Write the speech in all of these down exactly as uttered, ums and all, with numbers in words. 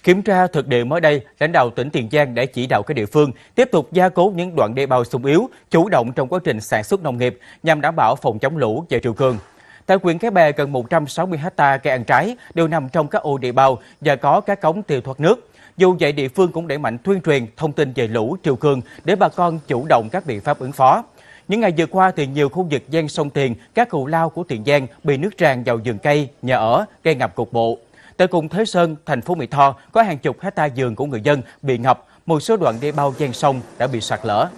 Kiểm tra thực địa mới đây, lãnh đạo tỉnh Tiền Giang đã chỉ đạo các địa phương tiếp tục gia cố những đoạn đê bao xung yếu, chủ động trong quá trình sản xuất nông nghiệp nhằm đảm bảo phòng chống lũ và triều cường. Tại huyện Cái Bè, gần một trăm sáu mươi héc ta cây ăn trái đều nằm trong các ô đê bao và có các cống tiêu thoát nước. Dù vậy, địa phương cũng đẩy mạnh tuyên truyền thông tin về lũ, triều cường để bà con chủ động các biện pháp ứng phó. Những ngày vừa qua, thì nhiều khu vực ven sông Tiền, các cù lao của Tiền Giang bị nước tràn vào vườn cây, nhà ở, gây ngập cục bộ. Tại cùng Thới Sơn, thành phố Mỹ Tho, có hàng chục hecta vườn của người dân bị ngập, một số đoạn đê bao ven sông đã bị sạt lở.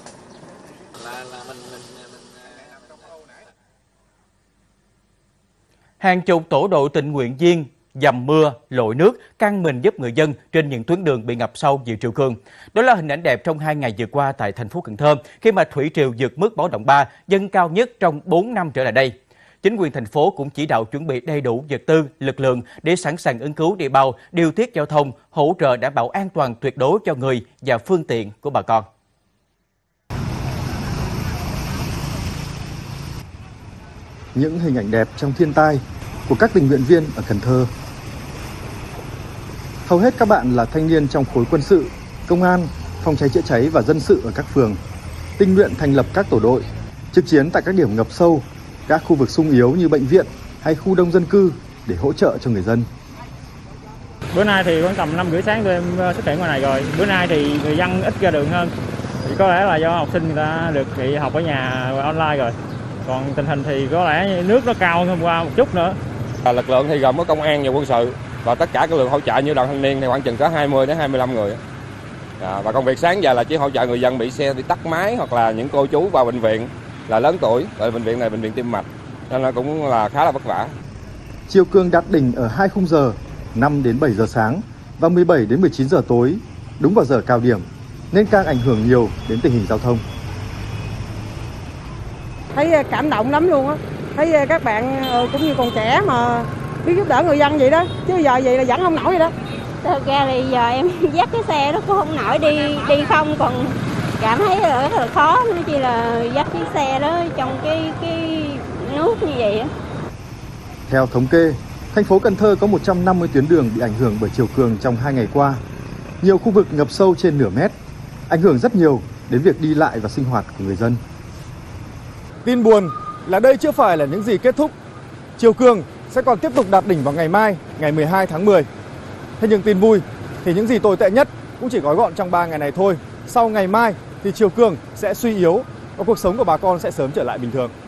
Hàng chục tổ đội tình nguyện viên dầm mưa, lội nước, căng mình giúp người dân trên những tuyến đường bị ngập sâu vì triều cường. Đó là hình ảnh đẹp trong hai ngày vừa qua tại thành phố Cần Thơ, khi mà thủy triều vượt mức báo động ba, dâng cao nhất trong bốn năm trở lại đây. Chính quyền thành phố cũng chỉ đạo chuẩn bị đầy đủ vật tư, lực lượng để sẵn sàng ứng cứu đê bao, điều tiết giao thông, hỗ trợ đảm bảo an toàn tuyệt đối cho người và phương tiện của bà con. Những hình ảnh đẹp trong thiên tai của các tình nguyện viên ở Cần Thơ. Hầu hết các bạn là thanh niên trong khối quân sự, công an, phòng cháy chữa cháy và dân sự ở các phường, tình nguyện thành lập các tổ đội, trực chiến tại các điểm ngập sâu, các khu vực sung yếu như bệnh viện hay khu đông dân cư để hỗ trợ cho người dân. Bữa nay thì khoảng tầm năm rưỡi sáng tụi em xuất hiện ngoài này rồi. Bữa nay thì người dân ít ra đường hơn. Thì có lẽ là do học sinh người ta được nghỉ học ở nhà online rồi. Còn tình hình thì có lẽ nước nó cao hơn hôm qua một chút nữa. Lực lượng thì gồm có công an và quân sự và tất cả các lượng hỗ trợ như đoàn thanh niên thì khoảng chừng có hai mươi đến hai mươi lăm người. À, và công việc sáng giờ là chỉ hỗ trợ người dân bị xe bị tắt máy hoặc là những cô chú vào bệnh viện là lớn tuổi, ở bệnh viện này bệnh viện tim mạch, nên nó cũng là khá là vất vả. Triều cường đạt đỉnh ở hai khung giờ, năm đến bảy giờ sáng và mười bảy đến mười chín giờ tối, đúng vào giờ cao điểm, nên càng ảnh hưởng nhiều đến tình hình giao thông. Thấy cảm động lắm luôn á, thấy các bạn cũng như còn trẻ mà biết giúp đỡ người dân vậy đó, chứ giờ vậy là dẫn không nổi vậy đó. Thật ra thì giờ em dắt cái xe nó cũng không nổi, đi đi không còn cảm thấy là rất là khó, nó chỉ là dắt chiếc xe đó trong cái cái nước như vậy. Theo thống kê, thành phố Cần Thơ có một trăm năm mươi tuyến đường bị ảnh hưởng bởi triều cường trong hai ngày qua. Nhiều khu vực ngập sâu trên nửa mét, ảnh hưởng rất nhiều đến việc đi lại và sinh hoạt của người dân. Tin buồn là đây chưa phải là những gì kết thúc. Triều cường sẽ còn tiếp tục đạt đỉnh vào ngày mai, ngày mười hai tháng mười. Thế nhưng tin vui thì những gì tồi tệ nhất cũng chỉ gói gọn trong ba ngày này thôi. Sau ngày mai thì triều cường sẽ suy yếu và cuộc sống của bà con sẽ sớm trở lại bình thường.